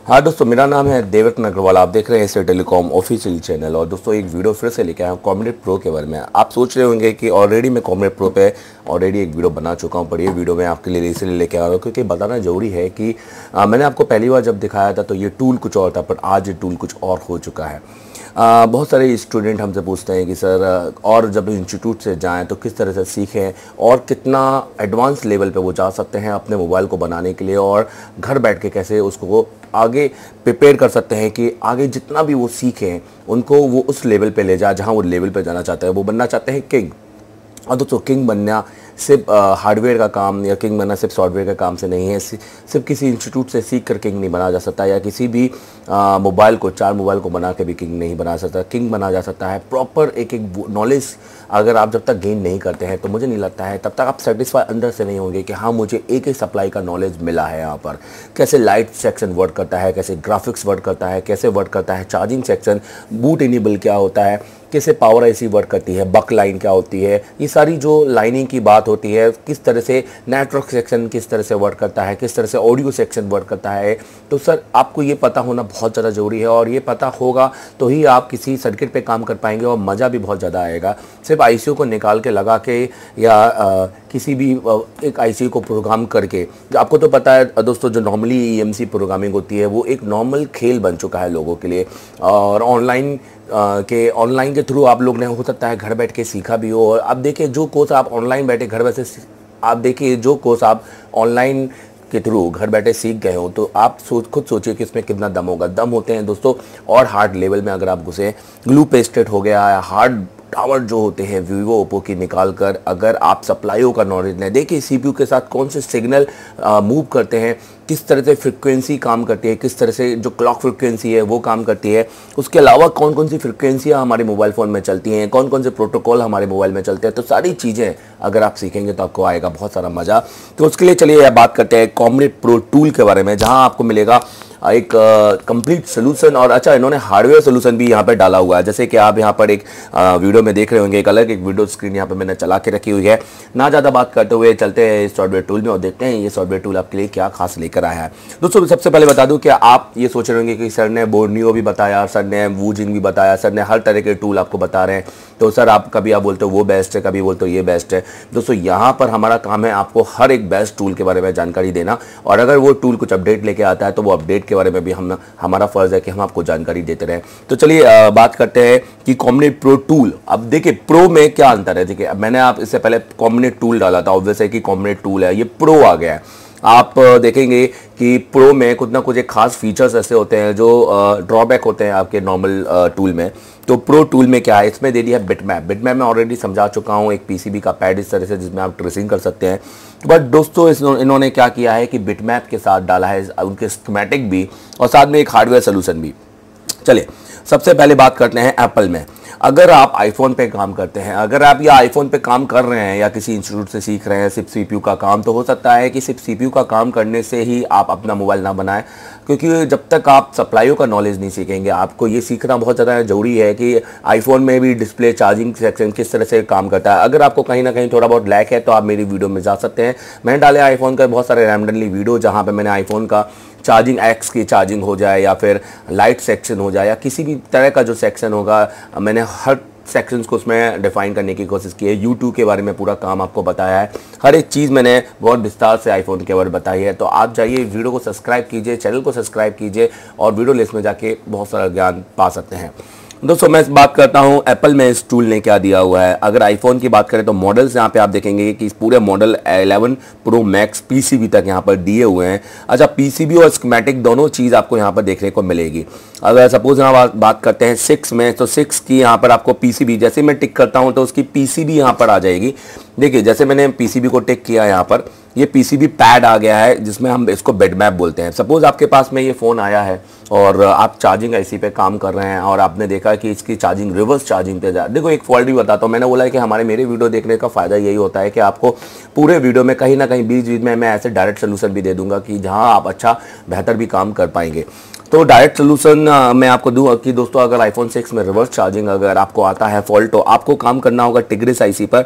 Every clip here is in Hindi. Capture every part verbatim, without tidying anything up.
हाँ दोस्तों, मेरा नाम है देवरत्न अग्रवाल। आप देख रहे हैं एसए टेलीकॉम ऑफिशियल चैनल। और दोस्तों एक वीडियो फिर से लेके आया हूँ कॉम्रेड प्रो के बारे में। आप सोच रहे होंगे कि ऑलरेडी मैं कॉम्रेड प्रो पे ऑलरेडी एक वीडियो बना चुका हूँ, पर ये वीडियो मैं आपके लिए इसलिए लेके आ रहा हूँ क्योंकि बताना जरूरी है कि आ, मैंने आपको पहली बार जब दिखाया था तो ये टूल कुछ और था, पर आज ये टूल कुछ और हो चुका है। आ, बहुत सारे स्टूडेंट हमसे पूछते हैं कि सर और जब इंस्टीट्यूट से जाएं तो किस तरह से सीखें और कितना एडवांस लेवल पे वो जा सकते हैं अपने मोबाइल को बनाने के लिए, और घर बैठ के कैसे उसको आगे प्रिपेयर कर सकते हैं कि आगे जितना भी वो सीखें उनको वो उस लेवल पे ले जाए जहां वो लेवल पे जाना चाहते हैं। वो बनना चाहते हैं किंग। और दोस्तों किंग बनना सिर्फ हार्डवेयर का काम या किंग बनना सिर्फ सॉफ्टवेयर का काम से नहीं है। सिर्फ किसी इंस्टीट्यूट से सीख कर किंग नहीं बना जा सकता, या किसी भी मोबाइल को चार मोबाइल को बना के भी किंग नहीं बना सकता। किंग बना जा सकता है प्रॉपर एक एक नॉलेज। अगर आप जब तक गेन नहीं करते हैं तो मुझे नहीं लगता है तब तक आप सेटिस्फाई अंदर से नहीं होंगे कि हाँ मुझे एक एक सप्लाई का नॉलेज मिला है। यहाँ पर कैसे लाइट सेक्शन वर्क करता है, कैसे ग्राफिक्स वर्क करता है, कैसे वर्क करता है चार्जिंग सेक्शन, बूट इनेबल क्या होता है, कैसे पावर आईसी वर्क करती है, बक लाइन क्या होती है, ये सारी जो लाइनिंग की बात होती है, किस तरह से नेटवर्क सेक्शन किस तरह से वर्क करता है, किस तरह से ऑडियो सेक्शन वर्क करता है। तो सर आपको ये पता होना बहुत ज़्यादा ज़रूरी है, और ये पता होगा तो ही आप किसी सर्किट पे काम कर पाएंगे और मज़ा भी बहुत ज़्यादा आएगा। सिर्फ आईसीयू को निकाल के लगा के या आ, किसी भी एक आईसीयू को प्रोग्राम करके, आपको तो पता है दोस्तों जो नॉर्मली ईएमसी प्रोग्रामिंग होती है वो एक नॉर्मल खेल बन चुका है लोगों के लिए। और ऑनलाइन Uh, के ऑनलाइन के थ्रू आप लोग ने हो सकता है घर बैठ के सीखा भी हो। और अब देखिए जो कोर्स आप ऑनलाइन बैठे घर बैठे आप देखिए जो कोर्स आप ऑनलाइन के थ्रू घर बैठे सीख गए हो, तो आप सोच खुद सोचिए कि इसमें कितना दम होगा। दम होते हैं दोस्तों और हार्ड लेवल में अगर आप घुसे, ग्लू पेस्टेड हो गया है, हार्ड टावर जो होते हैं वीवो ओप्पो की निकाल कर, अगर आप सप्लाईओं का नॉलेज लें, देखिए सीपीयू के साथ कौन से सिग्नल मूव करते हैं, किस तरह से फ्रिक्वेंसी काम करती है, किस तरह से जो क्लॉक फ्रिक्वेंसी है वो काम करती है, उसके अलावा कौन कौन सी फ्रिक्वेंसियाँ हमारे मोबाइल फ़ोन में चलती हैं, कौन कौन से प्रोटोकॉल हमारे मोबाइल में चलते हैं, तो सारी चीज़ें अगर आप सीखेंगे तो आपको आएगा बहुत सारा मज़ा। तो उसके लिए चलिए बात करते हैं कॉम्रेड प्रो टूल के बारे में, जहाँ आपको मिलेगा एक कंप्लीट सोल्यूशन। और अच्छा, इन्होंने हार्डवेयर सोल्यूशन भी यहाँ पे डाला हुआ है, जैसे कि आप यहाँ पर एक आ, वीडियो में देख रहे होंगे, एक अलग एक वीडियो स्क्रीन यहाँ पे मैंने चला के रखी हुई है। ना ज़्यादा बात करते हुए चलते हैं इस सॉफ्टवेयर टूल में और देखते हैं ये सॉफ्टवेयर टूल आपके लिए क्या खास लेकर आया है। दोस्तों सबसे पहले बता दूं कि आप ये सोच रहे होंगे कि सर ने बोर्नियो भी बताया, सर ने वूजिंग भी बताया, सर ने हर तरह के टूल आपको बता रहे हैं, तो सर आप कभी आप बोलते हो वो बेस्ट है, कभी बोलते हो ये बेस्ट है। दोस्तों यहाँ पर हमारा काम है आपको हर एक बेस्ट टूल के बारे में जानकारी देना, और अगर वो टूल कुछ अपडेट लेके आता है तो वो अपडेट के बारे में भी हम हमारा फर्ज है कि हम आपको जानकारी देते रहें। तो चलिए बात करते हैं कि कॉम्रेड प्रो टूल। अब देखिए प्रो में क्या अंतर है। देखिए मैंने आप इससे पहले कॉम्रेड टूल डाला था, ऑब्वियस है कि कॉम्रेड टूल है, ये प्रो आ गया है। आप देखेंगे कि प्रो में कुछ ना कुछ एक खास फीचर्स ऐसे होते हैं जो ड्रॉबैक होते हैं आपके नॉर्मल टूल में। तो प्रो टूल में क्या है, इसमें दे दिया है बिटमैप। बिटमैप मैं ऑलरेडी समझा चुका हूँ, एक पीसीबी का पैड इस तरह से जिसमें आप ट्रेसिंग कर सकते हैं। बट दोस्तों इन्होंने क्या किया है कि बिटमैप के साथ डाला है उनके स्कीमेटिक भी और साथ में एक हार्डवेयर सोल्यूशन भी। चलिए सबसे पहले बात करते हैं एप्पल में। अगर आप आईफोन पे काम करते हैं, अगर आप या आईफोन पे काम कर रहे हैं या किसी इंस्टीट्यूट से सीख रहे हैं सिर्फ सीपीयू का काम, तो हो सकता है कि सिर्फ सीपीयू का काम करने से ही आप अपना मोबाइल ना बनाएं, क्योंकि जब तक आप सप्लाईओं का नॉलेज नहीं सीखेंगे, आपको ये सीखना बहुत ज़्यादा ज़रूरी है कि आईफोन में भी डिस्प्ले चार्जिंग सेक्शन किस तरह से काम करता है। अगर आपको कहीं ना कहीं थोड़ा बहुत लैक है तो आप मेरी वीडियो में जा सकते हैं। मैंने डाले आईफोन का बहुत सारे रैंडमली वीडियो जहाँ पर मैंने आईफोन का चार्जिंग एक्स की चार्जिंग हो जाए या फिर लाइट सेक्शन हो जाए या किसी भी तरह का जो सेक्शन होगा, मैंने हर सेक्शंस को उसमें डिफाइन करने की कोशिश की है। यूट्यूब के बारे में पूरा काम आपको बताया है, हर एक चीज़ मैंने बहुत विस्तार से आईफोन के बारे में बताई है। तो आप जाइए वीडियो को सब्सक्राइब कीजिए, चैनल को सब्सक्राइब कीजिए और वीडियो लिस्ट में जाके बहुत सारा ज्ञान पा सकते हैं। दोस्तों मैं बात करता हूं एप्पल में इस टूल ने क्या दिया हुआ है। अगर आईफोन की बात करें तो मॉडल्स यहाँ पे आप देखेंगे कि इस पूरे model eleven pro max PCB तक यहाँ पर दिए हुए हैं। अच्छा, पीसीबी और स्कीमेटिक दोनों चीज़ आपको यहाँ पर देखने को मिलेगी। अगर सपोज यहाँ बात, बात करते हैं सिक्स में, तो सिक्स की यहाँ पर आपको पीसीबी, जैसे मैं टिक करता हूँ तो उसकी पीसीबी यहाँ पर आ जाएगी। देखिए जैसे मैंने पीसीबी को टिक किया, यहाँ पर ये पीसीबी पैड आ गया है जिसमें हम इसको बिटमैप बोलते हैं। सपोज आपके पास में ये फ़ोन आया है और आप चार्जिंग आईसी पे काम कर रहे हैं और आपने देखा कि इसकी चार्जिंग रिवर्स चार्जिंग पे जा। देखो एक फॉल्ट भी बताता हूँ, मैंने बोला है कि हमारे मेरे वीडियो देखने का फ़ायदा यही होता है कि आपको पूरे वीडियो में कहीं ना कहीं बीच बीच में मैं ऐसे डायरेक्ट सोल्यूशन भी दे दूंगा कि जहाँ आप अच्छा बेहतर भी काम कर पाएंगे। तो डायरेक्ट सोल्यूशन मैं आपको दूँ कि दोस्तों अगर आईफोन सिक्स में रिवर्स चार्जिंग अगर आपको आता है फॉल्ट, तो आपको काम करना होगा टिग्रिस आईसी पर।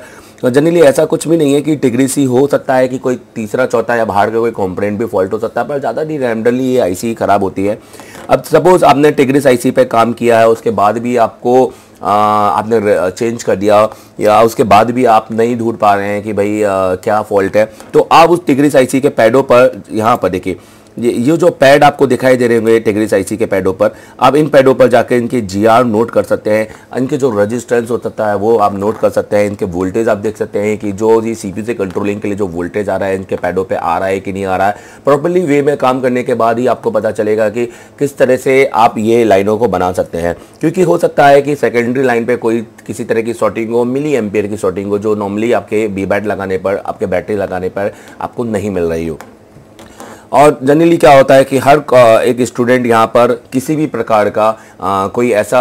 तो जनरली ऐसा कुछ भी नहीं है कि टिग्रिस ही हो सकता है कि कोई तीसरा चौथा या बाहर का कोई कंपोनेंट भी फॉल्ट हो सकता है, पर ज़्यादा नहीं रैंडमली ये आईसी ख़राब होती है। अब सपोज़ आपने टिग्रिस आईसी पे काम किया है, उसके बाद भी आपको आ, आपने चेंज कर दिया या उसके बाद भी आप नहीं ढूंढ पा रहे हैं कि भाई आ, क्या फॉल्ट है, तो आप उस टिग्रिस आईसी के पैडों पर, यहाँ पर देखिए ये ये जो पैड आपको दिखाई दे रहे होंगे टिग्रिस आईसी के पैडों पर, आप इन पैडों पर जाकर इनके जीआर नोट कर सकते हैं, इनके जो रजिस्टेंस हो सकता है वो आप नोट कर सकते हैं, इनके वोल्टेज आप देख सकते हैं कि जो ये सीपीयू से कंट्रोलिंग के लिए जो वोल्टेज आ रहा है इनके पैडों पे आ रहा है कि नहीं आ रहा है। प्रॉपर्ली वे में काम करने के बाद ही आपको पता चलेगा कि किस तरह से आप ये लाइनों को बना सकते हैं, क्योंकि हो सकता है कि सेकेंडरी लाइन पर कोई किसी तरह की शॉर्टिंग हो, मिली एम्पियर की शॉर्टिंग हो, जो नॉर्मली आपके बी बैट लगाने पर, आपके बैटरी लगाने पर आपको नहीं मिल रही हो। और जनरली क्या होता है कि हर एक स्टूडेंट यहाँ पर किसी भी प्रकार का आ, कोई ऐसा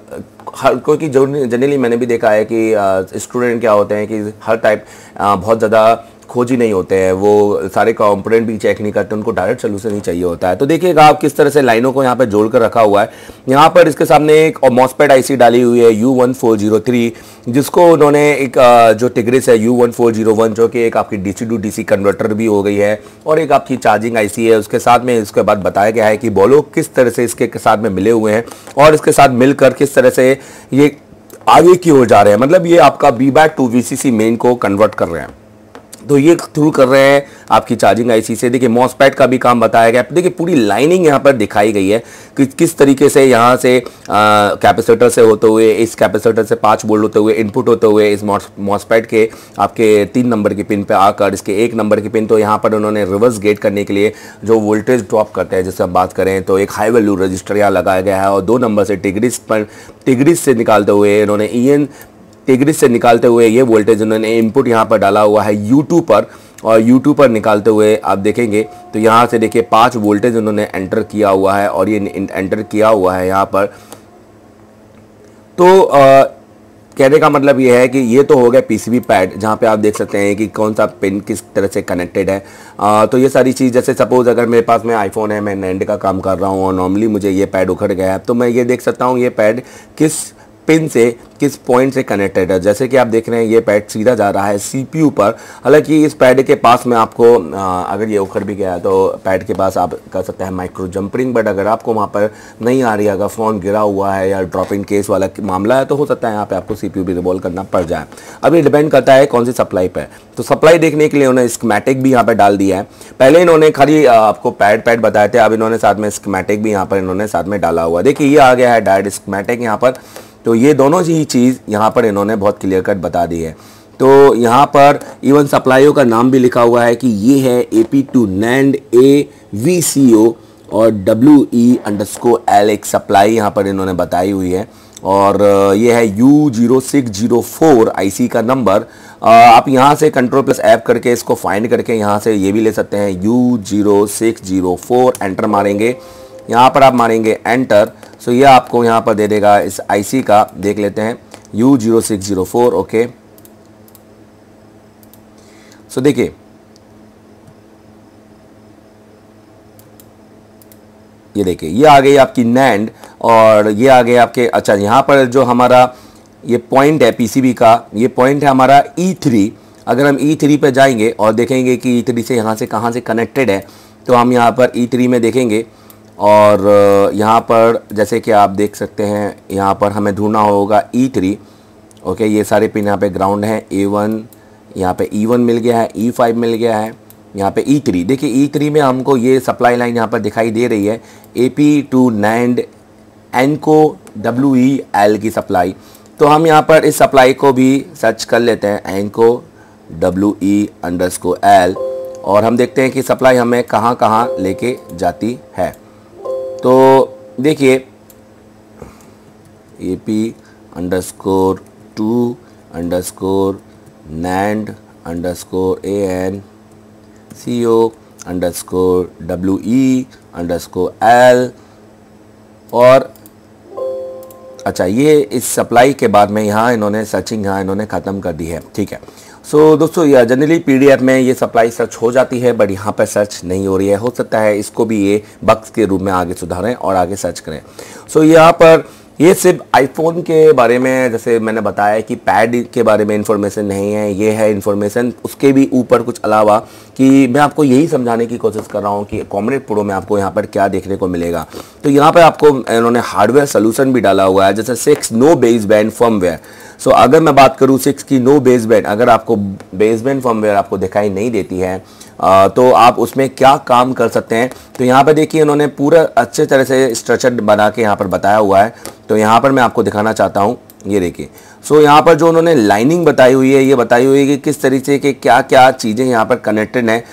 हर कोई की जनरली मैंने भी देखा है कि स्टूडेंट क्या होते हैं कि हर टाइप बहुत ज़्यादा खोजी नहीं होते हैं, वो सारे कंपोनेंट भी चेक नहीं करते, उनको डायरेक्ट सोल्यूशन ही चाहिए होता है। तो देखिएगा आप किस तरह से लाइनों को यहाँ पर जोड़ कर रखा हुआ है। यहाँ पर इसके सामने एक मॉसपेट आईसी डाली हुई है U one four zero three, जिसको उन्होंने एक जो टिग्रिस है U one four zero one, जो कि एक आपकी डीसी टू डीसी कन्वर्टर भी हो गई है और एक आपकी चार्जिंग आईसी है, उसके साथ में इसके बाद बताया गया है कि बोलो किस तरह से इसके साथ में मिले हुए हैं और इसके साथ मिलकर किस तरह से ये आगे की ओर जा रहे हैं। मतलब ये आपका B bat two VCC main को कन्वर्ट कर रहे हैं, तो ये थ्रू कर रहे हैं आपकी चार्जिंग आईसी से। देखिए मॉसपेट का भी काम बताया गया, देखिए पूरी लाइनिंग यहाँ पर दिखाई गई है कि किस तरीके से यहाँ से कैपेसिटर से होते हुए, इस कैपेसिटर से पाँच वोल्ट होते हुए इनपुट होते हुए इस मॉसपेट के आपके तीन नंबर की पिन पे आकर इसके एक नंबर की पिन, तो यहाँ पर उन्होंने रिवर्स गेट करने के लिए जो वोल्टेज ड्रॉप करते हैं, जिससे हम बात करें तो एक हाई वैल्यू रजिस्टर यहाँ लगाया गया है और दो नंबर से टिग्रिस पर टिग्रिस से निकालते हुए इन्होंने ई एन टिग्रिस से निकालते हुए ये वोल्टेज उन्होंने इनपुट यहाँ पर डाला हुआ है यू टू पर, और यू टू पर निकालते हुए आप देखेंगे तो यहाँ से देखिए पांच वोल्टेज उन्होंने एंटर किया हुआ है और ये एंटर किया हुआ है यहाँ पर। तो आ, कहने का मतलब ये है कि ये तो हो गया पीसीबी पैड, जहाँ पे आप देख सकते हैं कि कौन सा पिन किस तरह से कनेक्टेड है। आ, तो ये सारी चीज़, जैसे सपोज़ अगर मेरे पास में आईफोन है, मैं नैंड का काम कर रहा हूँ और नॉर्मली मुझे ये पैड उखड़ गया है, तो मैं ये देख सकता हूँ ये पैड किस पिन से, किस पॉइंट से कनेक्टेड है। जैसे कि आप देख रहे हैं ये पैड सीधा जा रहा है सीपीयू पर, हालांकि इस पैड के पास में आपको आ, अगर ये उखड़ भी गया है तो पैड के पास आप कर सकते हैं माइक्रो जंपरिंग, बट अगर आपको वहाँ पर नहीं आ रही है, अगर फ़ोन गिरा हुआ है या ड्रॉपिंग केस वाला मामला है, तो हो सकता है यहाँ पे आपको सीपीयू भी रिवॉल्व करना पड़ जाए। अब ये डिपेंड करता है कौन सी सप्लाई पर। तो सप्लाई देखने के लिए उन्होंने स्कीमेटिक भी यहाँ पर डाल दिया है। पहले इन्होंने खाली आपको पैड पैड बताए थे, अब इन्होंने साथ में स्कीमेटिक भी यहाँ पर इन्होंने साथ में डाला हुआ। देखिए ये आ गया है डायरेक्ट स्कीमेटिक यहाँ पर, तो ये दोनों ही चीज़ यहाँ पर इन्होंने बहुत क्लियर कट बता दी है। तो यहाँ पर इवन सप्लाईओं का नाम भी लिखा हुआ है कि ये है A P two NAND A V C O और डब्ल्यू ई अंडरस्कोर एल एक सप्लाई यहाँ पर इन्होंने बताई हुई है। और ये है U zero six zero four I C का नंबर। आप यहाँ से कंट्रोल प्लस ऐप करके इसको फाइंड करके यहाँ से ये भी ले सकते हैं U zero six zero four, enter मारेंगे, यहाँ पर आप मारेंगे एंटर, सो ये आपको यहाँ पर दे देगा इस आईसी का। देख लेते हैं U zero six zero four, okay. So देखिए ये देखिए ये आ गई आपकी नैंड और ये आ गए आपके, अच्छा यहाँ पर जो हमारा ये पॉइंट है पीसीबी का, ये पॉइंट है हमारा ई थ्री। अगर हम ई थ्री पे जाएंगे और देखेंगे कि ई थ्री से यहाँ से कहाँ से कनेक्टेड है, तो हम यहाँ पर ई थ्री में देखेंगे और यहाँ पर जैसे कि आप देख सकते हैं यहाँ पर हमें ढूंढना होगा ई थ्री, ओके। ये सारे पिन यहाँ पे ग्राउंड है, ए वन यहाँ पे ई वन मिल गया है, ई फाइव मिल गया है, यहाँ पे ई थ्री। देखिए ई थ्री में हमको ये सप्लाई लाइन यहाँ पर दिखाई दे रही है A P two NAND ANCO W E L की सप्लाई। तो हम यहाँ पर इस सप्लाई को भी सर्च कर लेते हैं ANCO W E underscore L, और हम देखते हैं कि सप्लाई हमें कहाँ कहाँ लेके जाती है। तो देखिए A P underscore two underscore NAND underscore A N C O underscore W E underscore L, और अच्छा ये इस सप्लाई के बाद में यहाँ इन्होंने सर्चिंग यहाँ इन्होंने ख़त्म कर दी है, ठीक है। सो so, दोस्तों ये जनरली पीडीएफ में ये सप्लाई सर्च हो जाती है, बट यहाँ पर सर्च नहीं हो रही है। हो सकता है इसको भी ये बग्स के रूप में आगे सुधारें और आगे सर्च करें। सो so, यहाँ पर ये सिर्फ आईफोन के बारे में, जैसे मैंने बताया कि पैड के बारे में इंफॉर्मेशन नहीं है, ये है इंफॉर्मेशन उसके भी ऊपर कुछ अलावा, कि मैं आपको यही समझाने की कोशिश कर रहा हूँ कि कॉम्रेड प्रो में आपको यहाँ पर क्या देखने को मिलेगा। तो यहाँ पर आपको इन्होंने हार्डवेयर सोल्यूशन भी डाला हुआ है, जैसे six no base band firmware. So अगर मैं बात करूँ सिक्स की नो बेस बैंड, अगर आपको बेस बैंड फर्मवेयर आपको दिखाई नहीं देती है आ, तो आप उसमें क्या काम कर सकते हैं। तो यहाँ पर देखिए इन्होंने पूरा अच्छे तरह से स्ट्रक्चर बना के यहाँ पर बताया हुआ है। तो यहाँ पर मैं आपको दिखाना चाहता हूँ, ये देखिए। सो यहाँ पर जो उन्होंने लाइनिंग बताई हुई है, ये बताई हुई है कि किस तरीके के क्या क्या चीज़ें यहाँ पर कनेक्टेड हैं।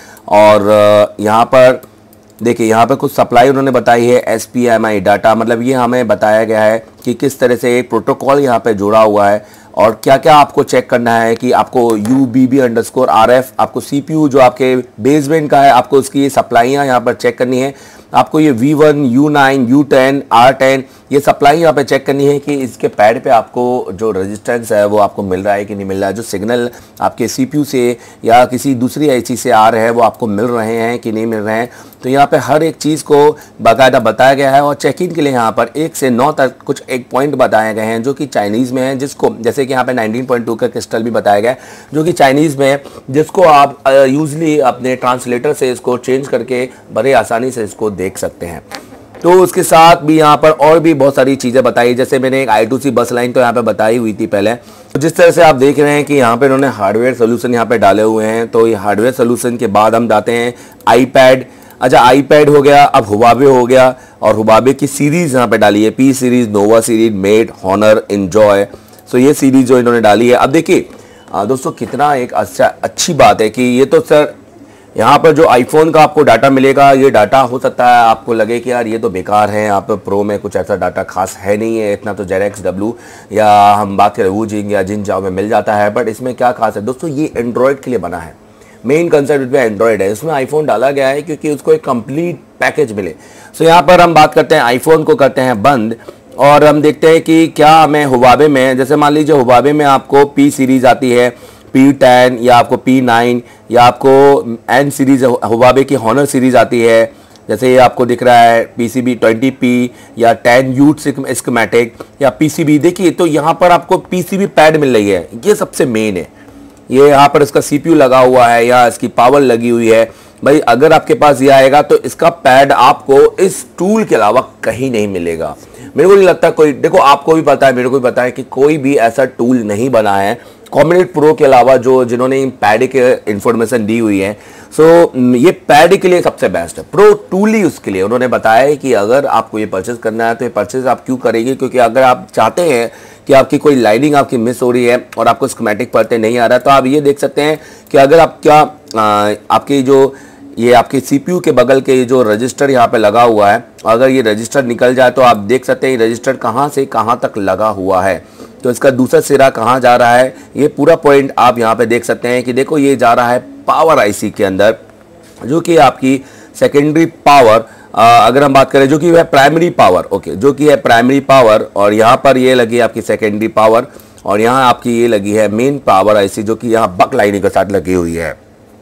और यहाँ पर देखिए यहाँ पर कुछ सप्लाई उन्होंने बताई है, S P M I data, मतलब ये हमें बताया गया है कि किस तरह से एक प्रोटोकॉल यहाँ पे जुड़ा हुआ है और क्या क्या आपको चेक करना है कि आपको U B B underscore R F, आपको सी पी यू जो आपके बेसबैंड का है, आपको उसकी ये सप्लाइयाँ यहाँ पर चेक करनी है। आपको ये V one, U nine, U ten, R ten ये सप्लाई यहाँ पे चेक करनी है कि इसके पैड पे आपको जो रेजिस्टेंस है वो आपको मिल रहा है कि नहीं मिल रहा है, जो सिग्नल आपके सीपीयू से या किसी दूसरी आईसी से आ रहे हैं वो आपको मिल रहे हैं कि नहीं मिल रहे हैं। तो यहाँ पे हर एक चीज़ को बाकायदा बताया गया है और चेकिंग के लिए यहाँ पर एक से नौ तक कुछ एक पॉइंट बताए गए हैं जो कि चाइनीज़ में है, जिसको जैसे कि यहाँ पे नाइनटीन पॉइंट टू का क्रिस्टल भी बताया गया है जो कि चाइनीज़ में है, जिसको आप यूजली अपने ट्रांसलेटर से इसको चेंज करके बड़े आसानी से इसको देख सकते हैं। तो उसके साथ भी यहाँ पर और भी बहुत सारी चीज़ें बताई, जैसे मैंने एक आई टू सी बस लाइन तो यहाँ पे बताई हुई थी पहले। तो जिस तरह से आप देख रहे हैं कि यहाँ पे उन्होंने हार्डवेयर सोल्यूशन यहाँ पे डाले हुए हैं। तो ये हार्डवेयर सोल्यूशन के बाद हम जाते हैं आईपैड। अच्छा, आईपैड हो गया, अब हुवावे हो गया और हुवावे की सीरीज़ यहाँ पे डाली है, P series, nova series, Mate, Honor, Enjoy. So ये सीरीज़ जो इन्होंने डाली है। अब देखिए दोस्तों कितना एक अच्छा अच्छी बात है कि ये तो सर यहाँ पर जो आईफोन का आपको डाटा मिलेगा, ये डाटा हो सकता है आपको लगे कि यार ये तो बेकार है, आप प्रो में कुछ ऐसा डाटा खास है नहीं है, इतना तो जेड एक्स डब्ल्यू या हम बात करें वूजिंग या जिन जाओ में मिल जाता है। बट इसमें क्या खास है दोस्तों, ये एंड्रॉयड के लिए बना है, मेन कंसेप्ट इसमें एंड्रॉयड है, इसमें आईफोन डाला गया है क्योंकि उसको एक कंप्लीट पैकेज मिले। सो यहाँ पर हम बात करते हैं आईफोन को करते हैं बंद और हम देखते हैं कि क्या हमें हुवावे में, जैसे मान लीजिए हुवावे में आपको पी सीरीज आती है, पी टेन या आपको पी नाइन या आपको एन सीरीज हुवावे की हॉनर सीरीज आती है, जैसे ये आपको दिख रहा है P C B twenty P या टेन यूट स्कीमेटिक या पी सी बी। देखिए तो यहाँ पर आपको पी सी बी पैड मिल रही है, ये सबसे मेन है। ये यहाँ पर इसका सी पी यू लगा हुआ है या इसकी पावर लगी हुई है। भाई अगर आपके पास ये आएगा तो इसका पैड आपको इस टूल के अलावा कहीं नहीं मिलेगा। मेरे को नहीं लगता कोई, देखो आपको भी पता है, मेरे को भी पता है कि कोई भी ऐसा टूल नहीं बना है कॉम्रेड प्रो के अलावा जो जिन्होंने इन पैड के इंफॉर्मेशन दी हुई है। सो ये पैड के लिए सबसे बेस्ट है, प्रो टूल ही उसके लिए उन्होंने बताया है कि अगर आपको ये परचेज करना है तो ये परचेज आप क्यों करेंगे, क्योंकि अगर आप चाहते हैं कि आपकी कोई लाइनिंग आपकी मिस हो रही है और आपको स्कीमेटिक पढ़ते नहीं आ रहा है, तो आप ये देख सकते हैं कि अगर आप क्या आ, आपकी जो ये आपके सीपीयू के बगल के जो रजिस्टर यहाँ पे लगा हुआ है, अगर ये रजिस्टर निकल जाए तो आप देख सकते हैं रजिस्टर कहाँ से कहाँ तक लगा हुआ है, तो इसका दूसरा सिरा कहाँ जा रहा है, ये पूरा पॉइंट आप यहाँ पे देख सकते हैं कि देखो ये जा रहा है पावर आईसी के अंदर, जो कि आपकी सेकेंडरी पावर, अगर हम बात करें जो कि है प्राइमरी पावर, ओके, जो कि है प्राइमरी पावर, और यहाँ पर ये लगी आपकी सेकेंडरी पावर और यहाँ आपकी ये लगी है मेन पावर आईसी जो कि यहाँ बक लाइनिंग के साथ लगी हुई है।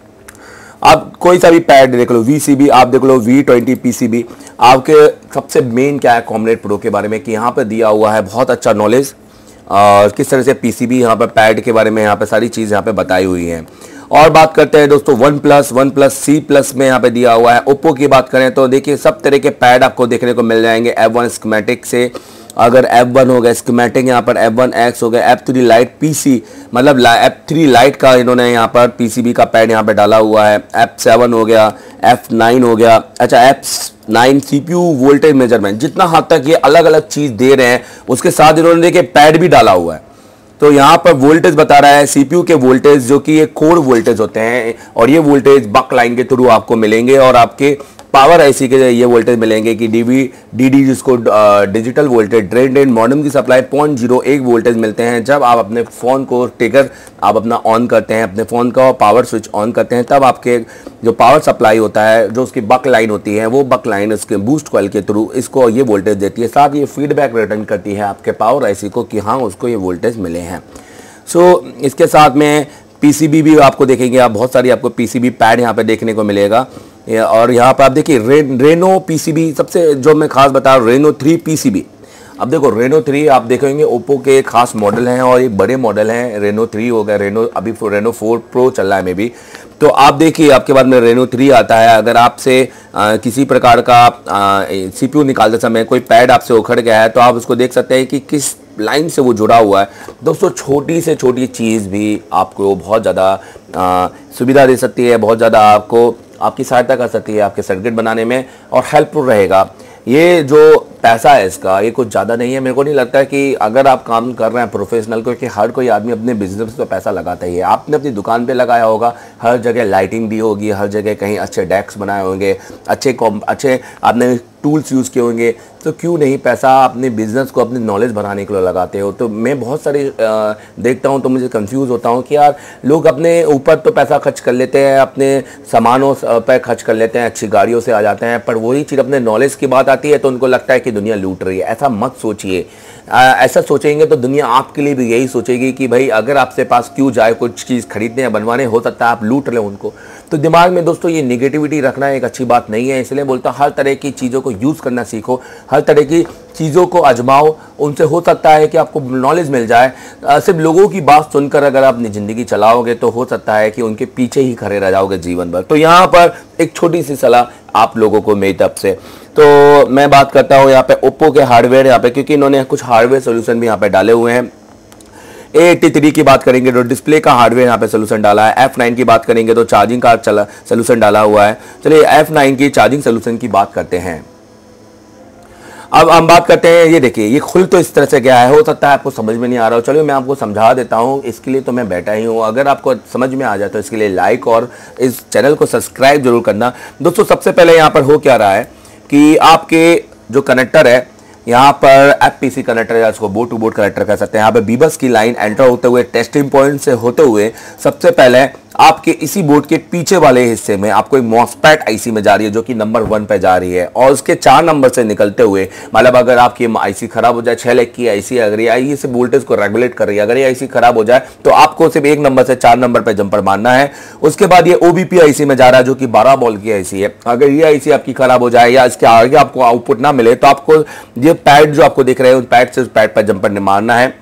आप कोई सा भी पैड देख लो, वी सी बी आप देख लो, V twenty P C B, आपके सबसे मेन क्या है कॉम्रेड प्रो के बारे में कि यहाँ पे दिया हुआ है बहुत अच्छा नॉलेज और किस तरह से पीसीबी यहाँ पर पैड के बारे में यहाँ पे सारी चीज़ यहाँ पे बताई हुई हैं। और बात करते हैं दोस्तों one plus one plus C plus में यहाँ पे दिया हुआ है। ओप्पो की बात करें तो देखिए सब तरह के पैड आपको देखने को मिल जाएंगे एफ वन स्कीमेटिक से, अगर एफ वन हो गया स्कीमेटिक, यहाँ पर एफ वन एक्स हो गया, एफ थ्री लाइट पीसी मतलब एफ थ्री लाइट का इन्होंने यहाँ पर पीसीबी का पैड यहाँ पे डाला हुआ है, एफ सेवन हो गया, एफ नाइन हो गया। अच्छा, F nine CPU voltage measurement, जितना हद तक ये अलग अलग चीज़ दे रहे हैं उसके साथ इन्होंने देखिए पैड भी डाला हुआ है। तो यहाँ पर वोल्टेज बता रहा है सीपीयू के वोल्टेज जो कि ये कोर वोल्टेज होते हैं और ये वोल्टेज बक लाइन के थ्रू आपको मिलेंगे और आपके पावर आईसी के ये वोल्टेज मिलेंगे कि डीवी डीडी जिसको digital voltage drain drain modern की सप्लाई पॉइंट जीरो एक वोल्टेज मिलते हैं। जब आप अपने फ़ोन को टेकर आप अपना ऑन करते हैं, अपने फ़ोन का पावर स्विच ऑन करते हैं, तब आपके जो पावर सप्लाई होता है जो उसकी बक लाइन होती है वो बक लाइन उसके बूस्ट कॉइल के थ्रू इसको ये वोल्टेज देती है, साथ ये फीडबैक रिटर्न करती है आपके पावर आईसी को कि हाँ उसको ये वोल्टेज मिले हैं। सो इसके साथ में पीसीबी भी आपको देखेंगे, आप बहुत सारी आपको पीसीबी पैड यहाँ पे देखने को मिलेगा। और यहाँ पर आप देखिए रे, रेनो पीसीबी, सबसे जो मैं खास बता रहा हूँ रेनो थ्री पीसीबी, अब देखो रेनो थ्री आप देखेंगे ओप्पो के खास मॉडल हैं और ये बड़े मॉडल हैं। रेनो थ्री हो गया, रेनो अभी रेनो फोर प्रो चल रहा है मे बी। तो आप देखिए आपके बाद में रेनो थ्री आता है। अगर आपसे आ, किसी प्रकार का सीपीयू निकालते समय कोई पैड आपसे उखड़ गया है तो आप उसको देख सकते हैं कि किस लाइन से वो जुड़ा हुआ है। दोस्तों छोटी से छोटी चीज़ भी आपको बहुत ज़्यादा सुविधा दे सकती है, बहुत ज़्यादा आपको आपकी सहायता कर सकती है आपके सर्किट बनाने में और हेल्पफुल रहेगा। ये जो पैसा है इसका ये कुछ ज़्यादा नहीं है। मेरे को नहीं लगता है कि अगर आप काम कर रहे हैं प्रोफेशनल, क्योंकि हर कोई आदमी अपने बिजनेस पे पैसा लगाता ही है। आपने अपनी दुकान पे लगाया होगा, हर जगह लाइटिंग दी होगी, हर जगह कहीं अच्छे डेस्क बनाए होंगे, अच्छे अच्छे आपने टूल्स यूज़ किए होंगे, तो क्यों नहीं पैसा अपने बिजनेस को अपनी नॉलेज बढ़ाने के लिए लगाते हो। तो मैं बहुत सारे देखता हूँ तो मुझे कंफ्यूज होता हूँ कि यार लोग अपने ऊपर तो पैसा खर्च कर लेते हैं, अपने सामानों पर खर्च कर लेते हैं, अच्छी गाड़ियों से आ जाते हैं, पर वही चीज़ अपने नॉलेज की बात आती है तो उनको लगता है कि दुनिया लूट रही है। ऐसा मत सोचिए। ऐसा सोचेंगे तो दुनिया आपके लिए भी यही सोचेगी कि भाई अगर आपसे पास क्यों जाए कुछ चीज़ खरीदने या बनवाने, हो सकता है आप लूट लें उनको। तो दिमाग में दोस्तों ये नेगेटिविटी रखना एक अच्छी बात नहीं है। इसलिए बोलता हूँ हर तरह की चीज़ों को यूज़ करना सीखो, हर तरह की चीज़ों को आजमाओ, उनसे हो सकता है कि आपको नॉलेज मिल जाए। सिर्फ लोगों की बात सुनकर अगर आप अपनी ज़िंदगी चलाओगे तो हो सकता है कि उनके पीछे ही खड़े रह जाओगे जीवन भर। तो यहाँ पर एक छोटी सी सलाह आप लोगों को मेरी तरफ से। तो मैं बात करता हूँ यहाँ पे ओप्पो के हार्डवेयर यहाँ पे, क्योंकि इन्होंने कुछ हार्डवेयर सोल्यूशन भी यहाँ पे डाले हुए हैं। ए एटी थ्री की बात करेंगे तो डिस्प्ले का हार्डवेयर यहाँ पे सोल्यूशन डाला है। एफ नाइन की बात करेंगे तो चार्जिंग का चला सोल्यूशन डाला हुआ है। चलिए एफ नाइन की चार्जिंग सोल्यूशन की बात करते हैं। अब हम बात करते हैं, ये देखिए ये खुल तो इस तरह से गया है, हो सकता है आपको समझ में नहीं आ रहा हो। चलिए मैं आपको समझा देता हूँ, इसके लिए तो मैं बैठा ही हूँ। अगर आपको समझ में आ जाए तो इसके लिए लाइक और इस चैनल को सब्सक्राइब जरूर करना। दोस्तों सबसे पहले यहाँ पर हो क्या रहा है कि आपके जो कनेक्टर है यहाँ पर एफ पी सी कनेक्टर या इसको बोर्ड टू बोर्ड कनेक्टर कह सकते हैं। यहाँ पे बीबस की लाइन एंटर होते हुए टेस्टिंग पॉइंट से होते हुए सबसे पहले आपके इसी बोर्ड के पीछे वाले हिस्से में आपको एक मॉसफेट आईसी में जा रही है जो कि नंबर वन पे जा रही है, और उसके चार नंबर से निकलते हुए मतलब अगर आपकी आईसी खराब हो जाए, छह लाख की आईसी अगर ये आई से वोल्टेज को रेगुलेट कर रही है, अगर ये आईसी खराब हो जाए तो आपको सिर्फ एक नंबर से चार नंबर पे जंपर मारना है। उसके बाद ये ओबीपी आईसी में जा रहा है जो कि बारह वोल्ट की आईसी है। अगर ये आईसी आपकी खराब हो जाए या इसके आगे आपको आउटपुट ना मिले तो आपको ये पैड जो आपको दिख रहे हैं उस पैड से उस पैड पर जंपर मारना है।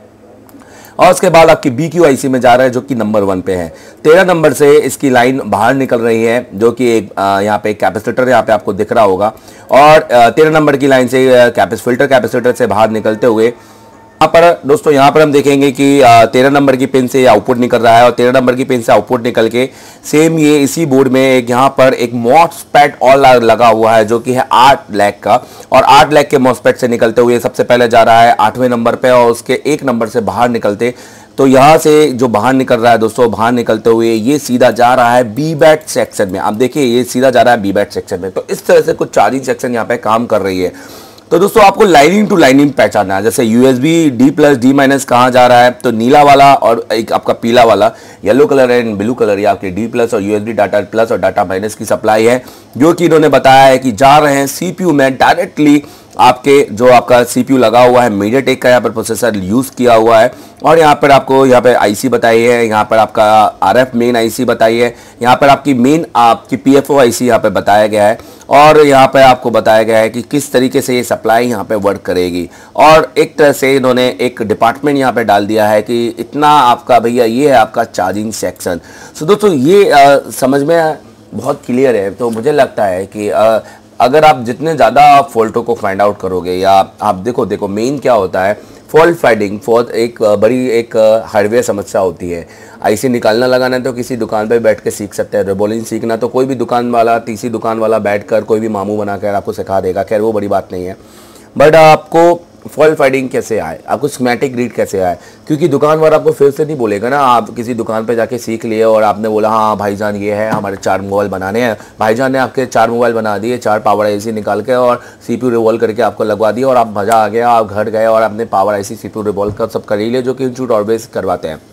और उसके बाद आपकी बी क्यू आई सी में जा रहा है जो कि नंबर वन पे है। तेरह नंबर से इसकी लाइन बाहर निकल रही है जो कि एक यहाँ पे कैपेसिटर यहाँ पे आपको दिख रहा होगा, और तेरह नंबर की लाइन से कैपेस फिल्टर कैपेसिटर से बाहर निकलते हुए यहाँ पर दोस्तों यहाँ पर हम देखेंगे कि तेरह नंबर की पिन से आउटपुट निकल रहा है, और तेरह नंबर की पिन से आउटपुट निकल के सेम ये इसी बोर्ड में एक यहाँ पर एक मॉसफेट और लगा हुआ है जो कि है आठ लाख का, और आठ लाख के मॉसफेट से निकलते हुए सबसे पहले जा रहा है आठवें नंबर पे और उसके एक नंबर से बाहर निकलते। तो यहाँ से जो बाहर निकल रहा है दोस्तों, बाहर निकलते हुए ये सीधा जा रहा है बी बैट सेक्शन में। आप देखिए ये सीधा जा रहा है बी बैट सेक्शन में। तो इस तरह से कुछ चार्जिंग सेक्शन यहाँ पे काम कर रही है। तो दोस्तों आपको लाइनिंग टू लाइनिंग पहचानना है, जैसे USB D plus D minus कहाँ जा रहा है, तो नीला वाला और एक आपका पीला वाला yellow colour and blue colour ये आपके डी प्लस और यूएसबी डाटा प्लस और डाटा माइनस की सप्लाई है, जो कि इन्होंने बताया है कि जा रहे हैं सीपीयू में डायरेक्टली। आपके जो आपका सीपीयू लगा हुआ है मीडियाटेक का यहाँ पर प्रोसेसर यूज़ किया हुआ है, और यहाँ पर आपको यहाँ पर आईसी बताई है, यहाँ पर आपका आरएफ मेन आईसी बताई है, यहाँ पर आपकी मेन आपकी पीएफओ आईसी यहाँ पर बताया गया है, और यहाँ पे आपको बताया गया है कि किस तरीके से ये सप्लाई यहाँ पे वर्क करेगी। और एक तरह से इन्होंने एक डिपार्टमेंट यहाँ पे डाल दिया है कि इतना आपका भैया ये है आपका चार्जिंग सेक्शन। सो दोस्तों ये आ, समझ में बहुत क्लियर है। तो मुझे लगता है कि आ, अगर आप जितने ज़्यादा फॉल्टों को फाइंड आउट करोगे, या आप देखो देखो मेन क्या होता है, फॉल्ट फाइंडिंग फॉल्ट एक बड़ी एक हार्डवेयर समस्या होती है। आईसी निकालना लगाना तो किसी दुकान पर बैठ के सीख सकते हैं, रोबोलिंग सीखना तो कोई भी दुकान वाला तीसरी दुकान वाला बैठकर कोई भी मामू बनाकर आपको सिखा देगा, खैर वो बड़ी बात नहीं है। बट आपको फॉल्ट फाइंडिंग कैसे आए, आपको स्कीमेटिक रीड कैसे आए, क्योंकि दुकान वाला आपको फिर से नहीं बोलेगा ना। आप किसी दुकान पे जाके सीख लिए और आपने बोला हाँ भाईजान ये है हमारे चार मोबाइल बनाने हैं, भाईजान ने आपके चार मोबाइल बना दिए, चार पावर आईसी निकाल के और सीपीयू रिवॉल्व करके आपको लगवा दिया, और आप मज़ा आ गया, आप घर गए और आपने पावर आईसी सीपीयू रिवॉल्व कर सब कर ही लिया, जो कि इंस्टीट्यूट ऑलवेज करवाते हैं।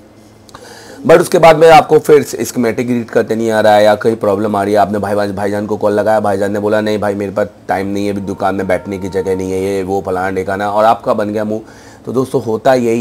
बट उसके बाद में आपको फिर स्कीमेटिक रीड करते नहीं आ रहा है, या कहीं प्रॉब्लम आ रही है, आपने भाई भाईजान को कॉल लगाया, भाईजान ने बोला नहीं भाई मेरे पास टाइम नहीं है, अभी दुकान में बैठने की जगह नहीं है, ये वो फलाना ढेकाना, और आपका बन गया मुंह। तो दोस्तों होता यही है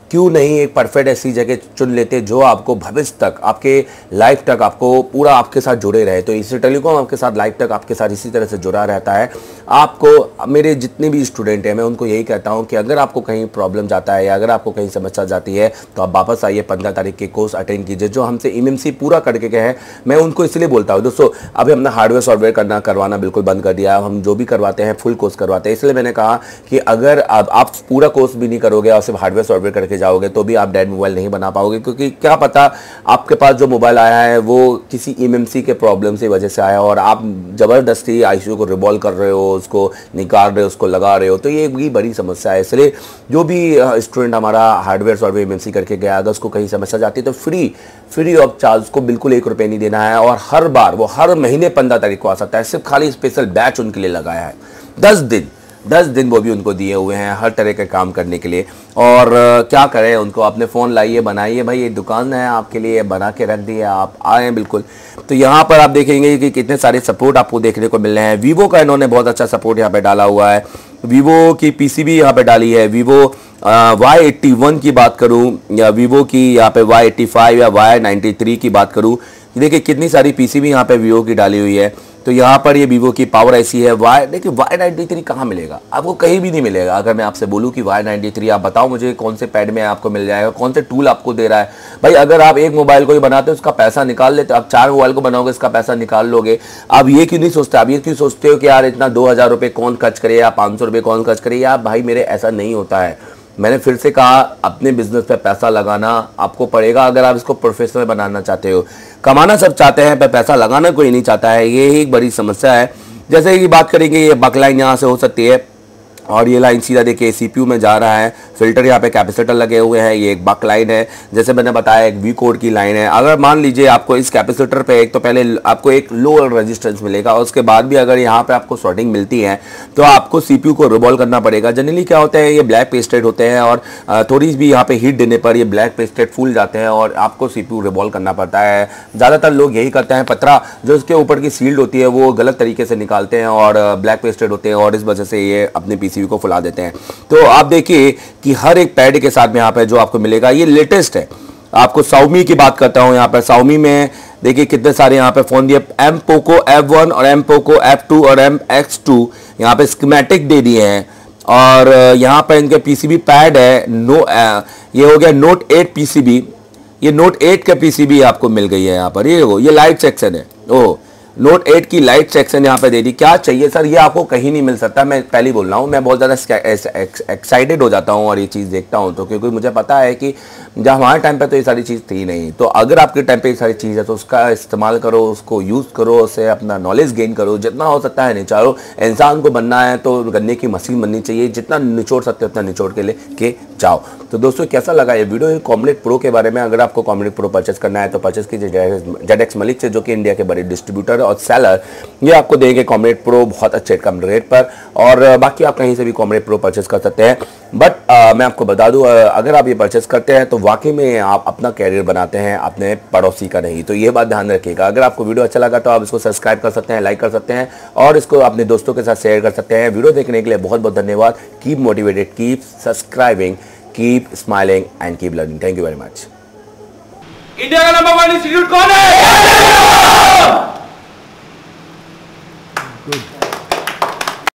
क्यों नहीं एक परफेक्ट ऐसी जगह चुन लेते जो आपको भविष्य तक, आपके लाइफ तक आपको पूरा आपके साथ जुड़े रहे। तो एसीसी टेलीकॉम आपके साथ लाइफ तक आपके साथ इसी तरह से जुड़ा रहता है। आपको, मेरे जितने भी स्टूडेंट हैं मैं उनको यही कहता हूं कि अगर आपको कहीं प्रॉब्लम जाता है या अगर आपको कहीं समस्या जाती है तो आप वापस आइए, पंद्रह तारीख के कोर्स अटेंड कीजिए जो हमसे एमएमसी पूरा करके गए हैं। मैं उनको इसलिए बोलता हूँ दोस्तों, अभी हमने हार्डवेयर सॉफ्टवेयर करना करवाना बिल्कुल बंद कर दिया। हम जो भी करवाते हैं फुल कोर्स करवाते हैं। इसलिए मैंने कहा कि अगर आप, आप पूरा कोर्स भी नहीं करोगे और सिर्फ हार्डवेयर सॉफ्टवेयर करके जाओगे तो भी आप डेड मोबाइल नहीं बना पाओगे, क्योंकि क्या पता आपके पास जो मोबाइल आया है वो किसी एमएमसी के प्रॉब्लम से वजह से आया और आप जबरदस्ती आईसीयू को रिवॉल्व कर रहे हो, उसको निकाल रहे हो, उसको लगा रहे हो, तो ये भी बड़ी समस्या है। इसलिए जो भी स्टूडेंट हमारा हार्डवेयर सॉफ्टवेयर एमएमसी करके गया, अगर उसको कहीं समस्या जाती है तो फ्री फ्री ऑफ चार्ज को बिल्कुल एक रुपये नहीं देना है। और हर बार वो हर महीने पंद्रह तारीख को आ सकता है। सिर्फ खाली स्पेशल बैच उनके लिए लगाया है, दस दिन दस दिन वो भी उनको दिए हुए हैं हर तरह के काम करने के लिए। और uh, क्या करें, उनको अपने फ़ोन लाइए, बनाइए, भाई ये दुकान है आपके लिए, बना के रख दिए, आप आएँ बिल्कुल। तो यहाँ पर आप देखेंगे कि कितने सारे सपोर्ट आपको देखने को मिल रहे हैं। वीवो का इन्होंने बहुत अच्छा सपोर्ट यहाँ पे डाला हुआ है। वीवो की पीसीबी यहाँ पे डाली है। वीवो वाई एट्टी वन की बात करूँ या वीवो की यहाँ पे वाई एट्टी फाइव या वाई नाइन्टी थ्री की बात करूँ, देखिए कितनी सारी पीसीबी यहाँ पे वीवो की डाली हुई है। तो यहाँ पर ये वीवो की पावर ऐसी है। वाई देखिए वाई नाइन्टी थ्री कहाँ मिलेगा आपको, कहीं भी नहीं मिलेगा। अगर मैं आपसे बोलूँ कि वाई नाइन्टी थ्री आप बताओ मुझे कौन से पैड में आपको मिल जाएगा, कौन से टूल आपको दे रहा है। भाई अगर आप एक मोबाइल को ही बनाते हो उसका पैसा निकाल लेते, आप चार मोबाइल को बनाओगे इसका पैसा निकाल लोगे। आप ये क्यों नहीं सोचते, आप ये क्यों सोचते हो कि यार इतना दो हज़ार रुपये कौन खर्च करे या पाँच सौ रुपये कौन खर्च करे। यार भाई मेरे ऐसा नहीं होता है। मैंने फिर से कहा, अपने बिजनेस पे पैसा लगाना आपको पड़ेगा अगर आप इसको प्रोफेशनल बनाना चाहते हो। कमाना सब चाहते हैं पर पैसा लगाना कोई नहीं चाहता है, ये ही एक बड़ी समस्या है। जैसे कि बात करेंगे, ये बकलाइन यहाँ से हो सकती है और ये लाइन सीधा देखिए सीपीयू में जा रहा है। फिल्टर यहाँ पे कैपेसिटर लगे हुए हैं। ये एक बक लाइन है, जैसे मैंने बताया एक वी कोड की लाइन है। अगर मान लीजिए आपको इस कैपेसिटर पे एक तो पहले आपको एक लो रेजिस्टेंस मिलेगा और उसके बाद भी अगर यहाँ पे आपको शॉर्टिंग मिलती है तो आपको सीपीयू को रिवॉल्व करना पड़ेगा। जनरली क्या होता है, ये ब्लैक पेस्टेड होते हैं और थोड़ी भी यहाँ पे हीट देने पर ये ब्लैक पेस्टेड फूल जाते हैं और आपको सीपीयू रिवॉल्व करना पड़ता है। ज़्यादातर लोग यही करते हैं, पतरा जो इसके ऊपर की सील्ड होती है वो गलत तरीके से निकालते हैं और ब्लैक पेस्टेड होते हैं और इस वजह से ये अपने पीसीबी को फुला देते हैं। तो आप देखिए कि हर एक पैड के साथ में यहाँ पे जो आपको मिलेगा ये लेटेस्ट है। आपको Xiaomi की बात करता हूँ, यहाँ पर Xiaomi में देखिए कितने सारे यहाँ पे फोन दिए, एम पोको एफ वन और एम पोको एफ टू और एम एक्स टू यहाँ पे स्कीमेटिक दे दिए हैं। और यहाँ पे इनके पीसीबी पैड है, नो ये हो गया नोट एट पीसीबी, ये नोट एट का पीसीबी आपको मिल गई है यहाँ पर। ये ये लाइट सेक्शन है, ओह नोट एट की लाइट सेक्शन यहाँ पे दे दी। क्या चाहिए सर, ये आपको कहीं नहीं मिल सकता। मैं पहले बोल रहा हूँ, मैं बहुत ज़्यादा एक्साइटेड हो जाता हूँ और ये चीज़ देखता हूँ तो, क्योंकि मुझे पता है कि जब हमारे टाइम पे तो ये सारी चीज़ थी नहीं। तो अगर आपके टाइम पे ये सारी चीज़ है तो उसका इस्तेमाल करो, उसको यूज़ करो, उससे अपना नॉलेज गेन करो, जितना हो सकता है निचारो। इंसान को बनना है तो गन्ने की मशीन बननी चाहिए, जितना निचोड़ सकते हो उतना निचोड़ के लेके जाओ। तो दोस्तों कैसा लगा ये वीडियो कॉम्बलेट प्रो के बारे में। अगर आपको कॉम्बलेट प्रो परचेस करना है तो परचेस कीजिए जेड एक्स मलिक से, जो कि इंडिया के बड़े डिस्ट्रीब्यूटर और सेलर ये आपको देंगे कॉम्बलेट प्रो बहुत अच्छे कम रेट पर। और बाकी आप कहीं से भी कॉम्बलेट प्रो परचेस कर सकते हैं। बट मैं आपको बता दूं, अगर आप ये परचेस करते हैं तो वाकई में आप अपना कैरियर बनाते हैं, अपने पड़ोसी का नहीं। तो ये बात ध्यान रखिएगा। अगर आपको वीडियो अच्छा लगा तो आप इसको सब्सक्राइब कर सकते हैं, लाइक कर सकते हैं और इसको अपने दोस्तों के साथ शेयर कर सकते हैं। वीडियो देखने के लिए बहुत बहुत धन्यवाद। Keep motivated, keep subscribing, keep smiling and keep learning. Thank you very much. India का नंबर वन इंस्टीट्यूट कौन है?